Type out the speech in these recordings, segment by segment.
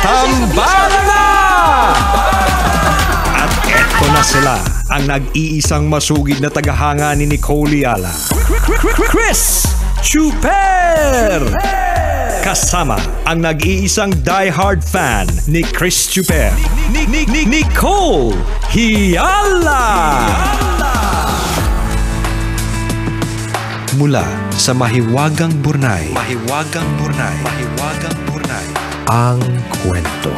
Tambalan na! At eto na sila, ang nag-iisang masugid na tagahanga ni Nicole Yala, Chris Chuper! Kasama ang nag-iisang diehard fan ni Chris Chuper, Nicole Yala! Mula sa Mahiwagang Burnay, ang kwento.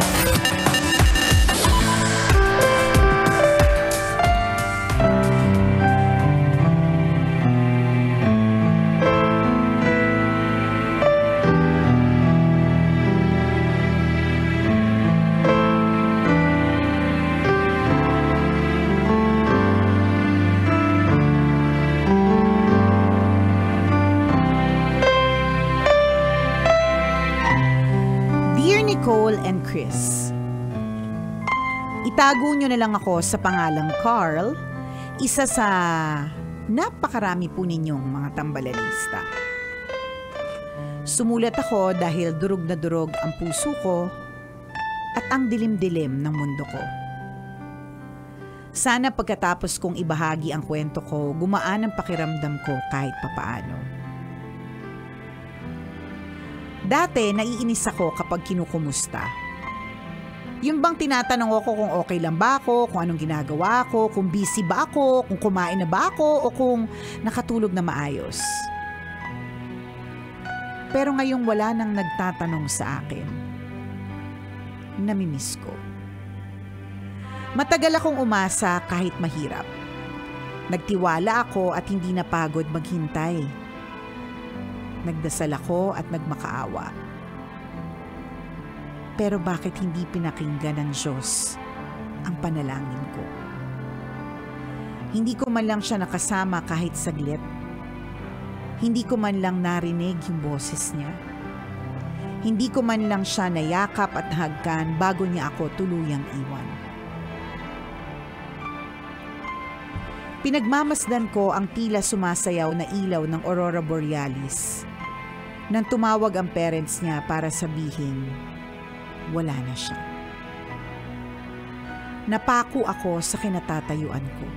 Nicole and Chris. Itago nyo na lang ako sa pangalang Carl, isa sa napakarami po ninyong mga tambalanista. Sumulat ako dahil durog na durog ang puso ko at ang dilim-dilim ng mundo ko. Sana pagkatapos kong ibahagi ang kwento ko, gumaan ang pakiramdam ko kahit papaano. Dati, naiinis ako kapag kinukumusta. Yung bang tinatanong ako kung okay lang ba ako, kung anong ginagawa ko, kung busy ba ako, kung kumain na ba ako, o kung nakatulog na maayos. Pero ngayong wala nang nagtatanong sa akin, namimiss ko. Matagal akong umasa kahit mahirap. Nagtiwala ako at hindi napagod maghintay. Nagdasal ako at nagmakaawa. Pero bakit hindi pinakinggan ng Diyos ang panalangin ko? Hindi ko man lang siya nakasama kahit saglit. Hindi ko man lang narinig yung boses niya. Hindi ko man lang siya nayakap at nahagkan bago niya ako tuluyang iwan. Pinagmamasdan ko ang tila sumasayaw na ilaw ng Aurora Borealis nang tumawag ang parents niya para sabihin, wala na siya. Napako ako sa kinatatayuan ko.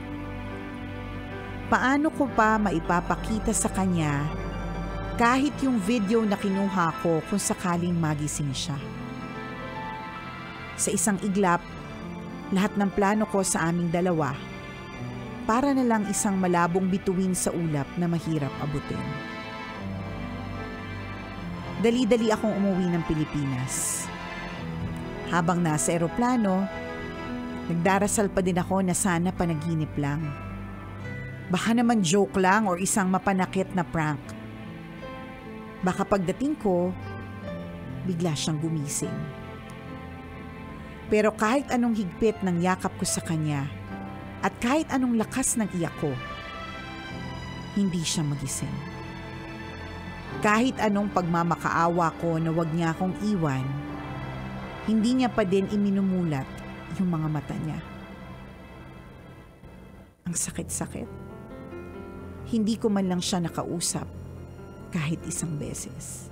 Paano ko pa maipapakita sa kanya kahit yung video na kinuha ko kung sakaling magising siya? Sa isang iglap, lahat ng plano ko sa aming dalawa para na lang isang malabong bituin sa ulap na mahirap abutin. Dali-dali akong umuwi ng Pilipinas. Habang nasa eroplano, nagdarasal pa din ako na sana panaginip lang. Baka naman joke lang o isang mapanakit na prank. Baka pagdating ko, bigla siyang gumising. Pero kahit anong higpit ng yakap ko sa kanya at kahit anong lakas ng iyak ko, hindi siya magising. Kahit anong pagmamakaawa ko na wag niya akong iwan, hindi niya pa din iminumulat yung mga mata niya. Ang sakit-sakit. Hindi ko man lang siya nakausap kahit isang beses.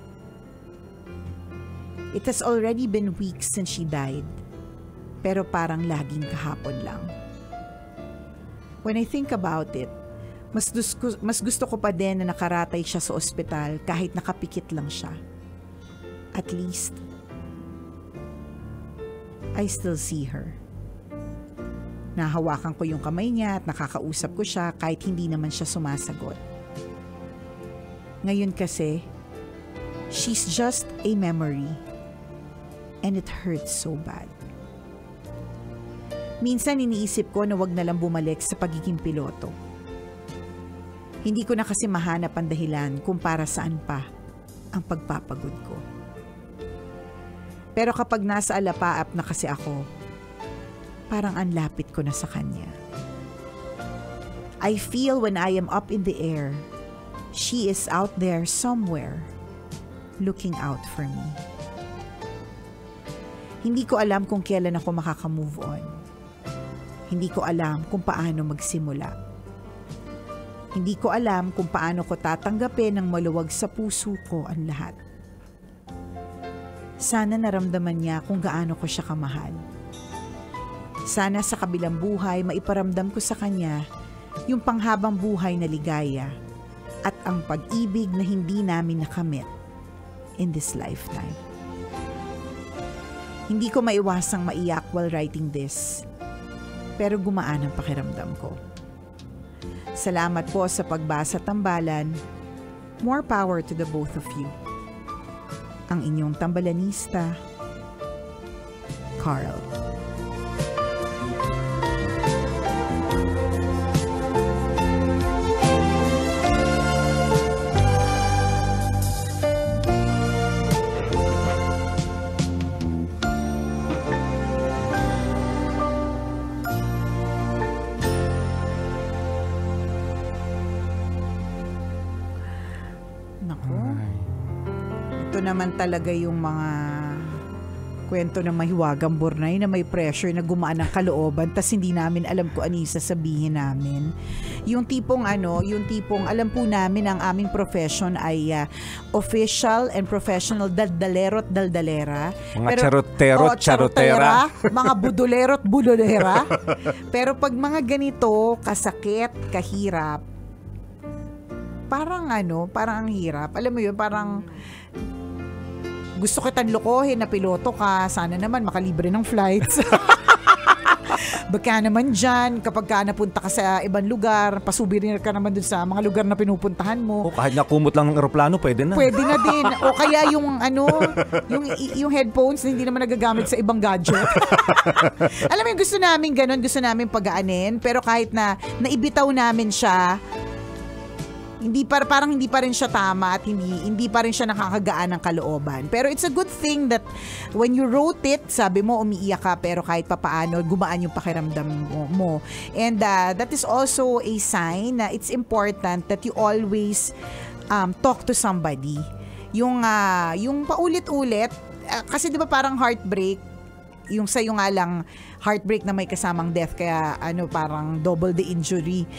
It has already been weeks since she died, pero parang laging kahapon lang. When I think about it, mas gusto ko pa din na nakaratay siya sa ospital kahit nakapikit lang siya. At least, I still see her. Nahawakan ko yung kamay niya at nakakausap ko siya kahit hindi naman siya sumasagot. Ngayon kasi, she's just a memory and it hurts so bad. Minsan iniisip ko na wag na lang bumalik sa pagiging piloto. Hindi ko na kasi mahanap ang dahilan kung para saan pa ang pagpapagod ko. Pero kapag nasa alapaap na kasi ako, parang ang lapit ko na sa kanya. I feel when I am up in the air, she is out there somewhere, looking out for me. Hindi ko alam kung kailan ako makaka-move on. Hindi ko alam kung paano magsimula. Hindi ko alam kung paano ko tatanggapin ng maluwag sa puso ko ang lahat. Sana naramdaman niya kung gaano ko siya kamahal. Sana sa kabilang buhay maiparamdam ko sa kanya yung panghabang buhay na ligaya at ang pag-ibig na hindi namin nakamit in this lifetime. Hindi ko maiwasang maiyak while writing this, pero gumaan ang pakiramdam ko. Salamat po sa pagbasa tambalan. More power to the both of you. Ang inyong tambalanista, Carl. Ito naman talaga yung mga kwento ng mahiwagang Burnay na may pressure na gumaan ng kalooban tas hindi namin alam kung ano yung sasabihin namin. Yung tipong alam po namin ang aming profession ay official and professional daldalero at daldalera. Mga charotero, mga budolero at budolera. Pero pag mga ganito, kasakit, kahirap, parang ang hirap. Alam mo yun, parang gusto kitang lokohin na piloto ka. Sana naman makalibre ng flights. Baka naman dyan, kapag ka napunta ka sa ibang lugar, pasubirin ka naman dun sa mga lugar na pinupuntahan mo. O kahit nakumot lang ng eroplano, pwede na. Pwede na din. O kaya yung headphones na hindi naman nagagamit sa ibang gadget. Alam mo, gusto namin ganun, gusto namin pagaanin. Pero kahit na naibitaw namin siya, parang hindi pa rin siya tama at hindi pa rin siya nakakagaan ng kalooban. Pero it's a good thing that when you wrote it, sabi mo umiiyak ka pero kahit papaano gumaan yung pakiramdam mo. And that is also a sign na it's important that you always talk to somebody. Yung paulit-ulit, kasi 'di ba parang heartbreak, yung sa'yo nga lang heartbreak na may kasamang death, kaya parang double the injury.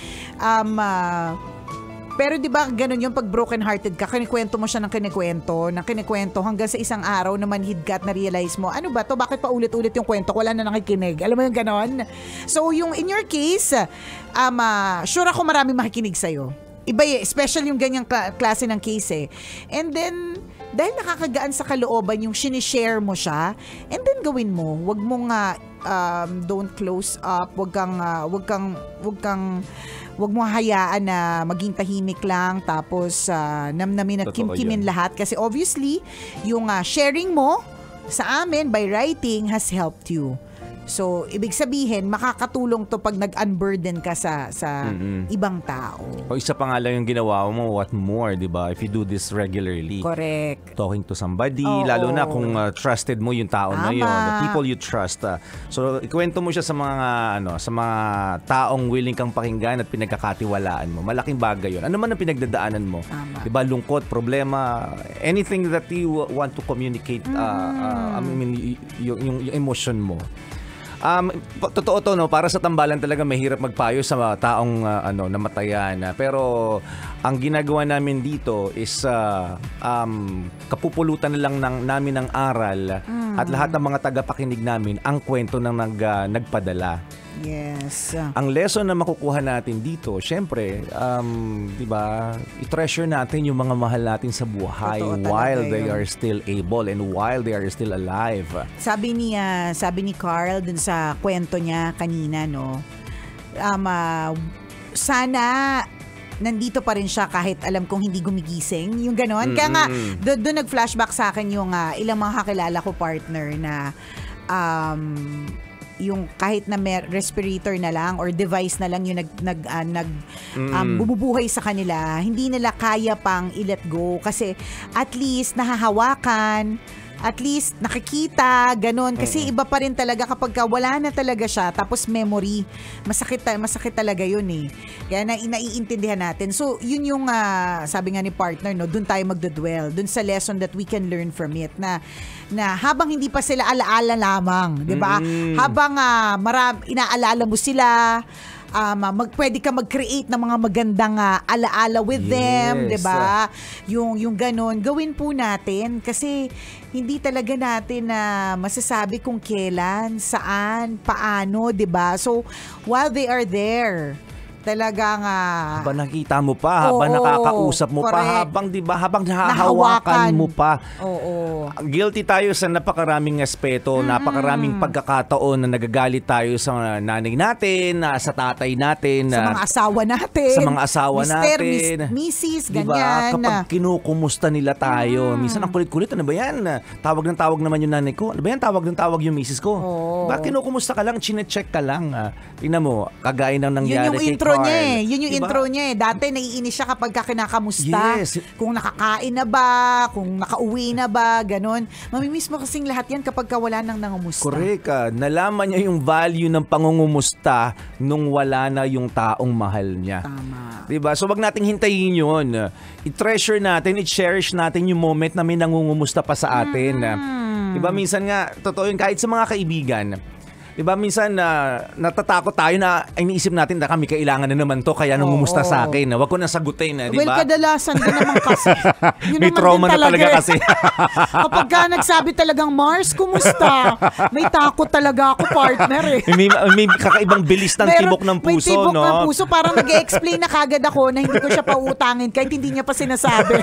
Pero 'di ba ganun yung pag broken hearted ka, kinikwento mo siya ng kinikwento hanggang sa isang araw na manhid ka at na-realize mo, ano ba to, bakit pa ulit-ulit yung kwento ko, wala na nakikinig. Alam mo yung ganon? So yung in your case, sure ako maraming makikinig sa'yo. Iba special yung ganyang klase ng case eh. And then, dahil nakakagaan sa kalooban yung sinishare mo siya, and then gawin mo. Wag mong don't close up, wag mo hayaan na maging tahimik lang tapos namnamin at kimkimin lahat, kasi obviously yung sharing mo sa amin by writing has helped you. So, ibig sabihin, makakatulong to pag nag-unburden ka sa ibang tao. O isa pa nga lang yung ginawa mo, what more, di ba? If you do this regularly. Correct. Talking to somebody, lalo na kung trusted mo yung tao na yun, the people you trust. So, ikwento mo siya sa mga taong willing kang pakinggan at pinagkakatiwalaan mo. Malaking bagay yun. Ano man ang pinagdadaanan mo? Di ba? Lungkot, problema, anything that you want to communicate, yung emotion mo. Totoo to, no? Para sa tambalan talaga mahirap magpayo sa taong namatayan. Pero ang ginagawa namin dito is kapupulutan na lang namin ng aral at lahat ng mga tagapakinig namin ang kwento ng nagpadala. Yes. Ang lesson na makukuha natin dito, syempre, di ba, i-treasure natin yung mga mahal natin sa buhay while they are still able and while they are still alive. Sabi ni Carl dun sa kwento niya kanina, no? Sana nandito pa rin siya kahit alam kong hindi gumigising. Yung ganon. Kaya nga, doon nag-flashback sa akin yung ilang mga kakilala ko partner na yung kahit na respirator na lang or device na lang yung bumubuhay sa kanila, hindi nila kaya pang i-let go kasi at least nahahawakan, at least nakikita, ganun. Kasi iba pa rin talaga kapag wala na talaga siya, tapos memory, masakit talaga yun eh. Kaya naiintindihan natin. So, yun yung sabi nga ni partner, no, dun tayo magdodwell, dun sa lesson that we can learn from it, na habang hindi pa sila alaala lamang, di ba? Habang inaalala mo sila, pwede ka mag-create ng mga magandang alaala with them, Yes. 'di ba? Yung ganun, gawin po natin kasi hindi talaga natin na masasabi kung kailan, saan, paano, 'di ba? So while they are there, talagang Habang nakita mo pa, habang Oo, nakakausap mo pa, correct. habang 'di ba, habang Nahawakan. nahahawakan mo pa. Oo. Guilty tayo sa napakaraming aspeto, napakaraming pagkakataon na nagagalit tayo sa nanay natin, sa tatay natin, Sa mga asawa natin. sa mga asawa Mister, natin. Mrs. Diba? ganyan. Kapag kinukumusta nila tayo, minsan ang kulit-kulit, ano ba yan? Tawag ng tawag naman yung nanay ko. Ano ba yan? Tawag ng tawag yung misis ko. Oo. Bakit kinukumusta ka lang? Chine-check ka lang. Tingnan mo, kagaya ng Yun nangyari yung kay intro Carl. niya eh. Yun yung Diba? intro niya eh. Dati naiinis siya kapag kinakamusta. Yes. Kung nakakain na ba, kung nakauwi na ba, ganun. Mamimiss mo kasing lahat yan kapag wala nang nangumusta. Correct. Nalaman niya yung value ng pangungumusta nung wala na yung taong mahal niya. Tama. Diba? So wag nating hintayin yun. I-treasure natin, i-cherish natin yung moment na may nangungumusta pa sa atin. Diba? Minsan nga, totoo yun, kahit sa mga kaibigan, diba, minsan natatakot tayo na iniisip natin na kami kailangan na naman to kaya nangumusta sa akin. Wag ko na sagutin, diba? Well, kadalasan din naman kasi. Yun May naman trauma din na talaga eh. kasi. Kapag ka nagsabi talagang, Mars, kumusta? May takot talaga ako, partner eh. may kakaibang bilis ng tibok ng puso, may tibok no? ng puso. Parang nag-explain na kagad ako na hindi ko siya pautangin kahit hindi niya pa sinasabi.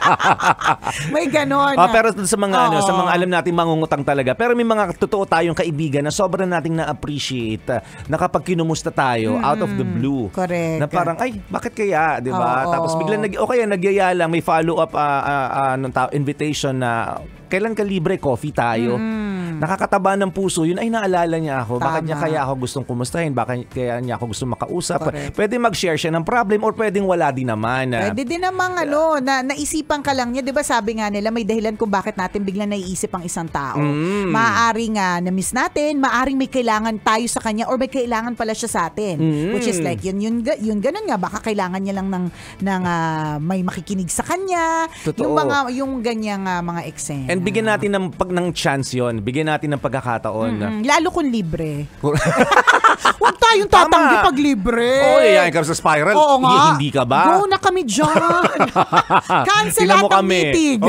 May ganon. Pero sa mga sa mga Oo. alam natin mangungutang talaga. Pero may mga totoo tayong kaibigan na sobrang nating na-appreciate na kapag kinumusta tayo out of the blue. Correct. Na parang ay bakit kaya, 'di ba? Oo. Tapos biglang nagyaya lang, may follow-up invitation na kailan ka libre coffee tayo. Nakakataba ng puso yun, ay naalala niya ako. Bakit Tama. niya kaya ako gustong kumustahin? Bakit kaya niya ako gustong makausap? Correct. Pwede mag-share siya ng problem or pwedeng wala din naman. Pwede din namang naisipan ka lang niya. Di ba sabi nga nila, may dahilan kung bakit natin biglang naiisip ang isang tao. Maaaring na-miss natin, maaaring may kailangan tayo sa kanya or may kailangan pala siya sa atin. Which is like, yun ganun nga. Baka kailangan niya lang ng may makikinig sa kanya. Totoo. Yung ganyang mga eksena. And bigyan natin ng chance yon, bigyan natin ng pagkakataon. Lalo kung libre. Huwag tayong tatanggi Tama. pag libre. Oo, yayain ka sa spiral. Oo nga. Hindi ka ba? Go na kami dyan. Cancel Tingnan lahat mo ng kami. meeting.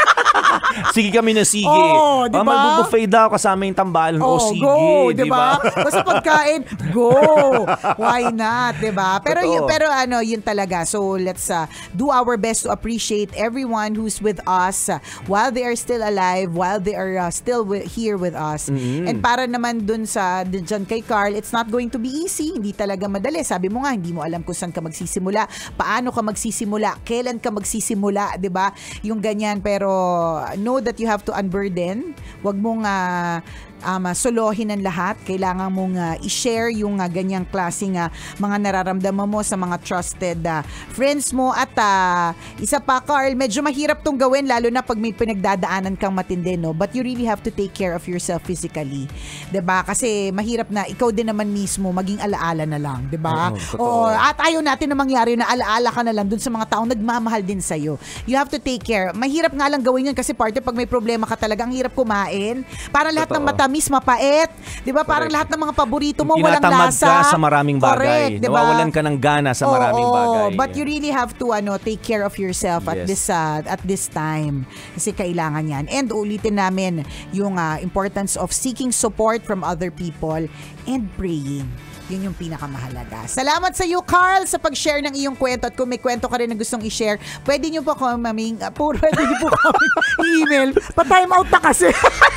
Sige kami na sige. Oo, di ba? Mag-buffet daw kasama yung tambalan. Oh, sige, go, di 'di ba? ba? Basta pagkain, go. Why not, 'di ba? Pero Totoo. yun talaga. So let's do our best to appreciate everyone who's with us while they are still alive, while they are still here with us. And para naman dun dyan kay Carl, it's not going to be easy. Hindi talaga madali. Sabi mo nga, hindi mo alam kung saan ka magsisimula, paano ka magsisimula, kailan ka magsisimula, 'di ba? Yung ganyan, pero know that you have to unburden. Huwag mong solohin ang lahat. Kailangan mong i-share yung ganyang klaseng mga nararamdaman mo sa mga trusted friends mo. At isa pa, Carl, medyo mahirap tong gawin lalo na pag may pinagdadaanan kang matindi, no? But you really have to take care of yourself physically. 'Di ba? Kasi mahirap na ikaw din naman mismo maging alaala na lang, 'di ba? Totoo. At ayaw natin na mangyari na alaala ka na lang dun sa mga taong nagmamahal din sa'yo. You have to take care. Mahirap nga lang gawin yun kasi partner, pag may problema ka talaga, ang hirap kumain. Para lahat ng matamis, mapait. Di ba? Parang lahat ng mga paborito mo, walang Tinatamad lasa. ka sa maraming bagay. Correct, di ba? Nawawalan ka ng gana sa maraming bagay. But you really have to take care of yourself at Yes. this time. Kasi kailangan yan. And ulitin namin yung importance of seeking support from other people and praying. Yun yung pinakamahalaga. Salamat sa iyo, Carl, sa pag-share ng iyong kwento. At kung may kwento ka rin na gustong i-share, pwede niyo po kaming i-email. Pa-time out na kasi.